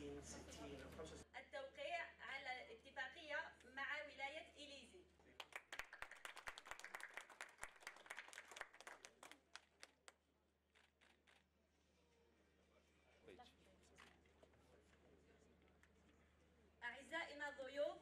التوقيع على اتفاقية مع ولاية إليزي. أعزائنا الضيوف،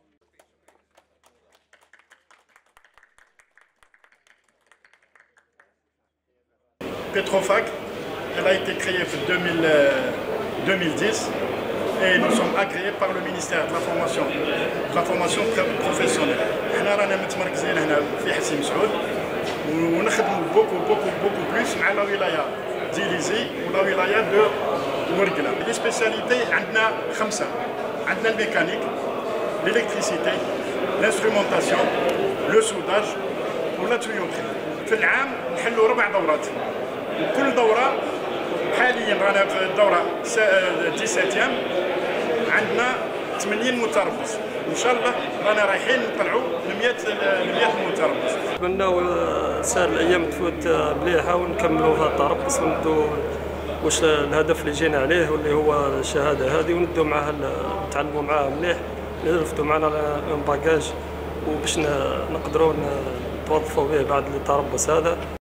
Petrofac, elle a été créée en 2010 et nous sommes agréés par le ministère de la formation professionnelle. حنا رانا متمركزين هنا في حسي مسعود ونخدموا beaucoup plus مع لا ولاية ديليزي ولا ولاية دو ورقلة. لي سبيسياليتي عندنا 5، عندنا الميكانيك، l'élèctricité, l'instrumentation, le soudage ولا tuyauterie. في العام نحلوا 4 دورات، وكل دورة حاليا رانا في الدورة 17 عندنا 80 متربص، وإن شاء الله رانا رايحين نطلعوا ل 100 متربص. نتمناو سهل الأيام تفوت مليحة ونكملوا في التربص وندوا واش الهدف اللي جينا عليه واللي هو الشهادة هذه، وندوا معها نتعلموا معها مليح، نرفدوا معنا اون باكاج وباش نقدروا نتوظفوا به بعد التربص هذا.